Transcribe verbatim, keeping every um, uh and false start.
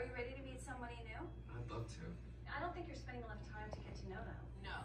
Are you ready to meet somebody new? I'd love to. I don't think you're spending enough time to get to know them. No,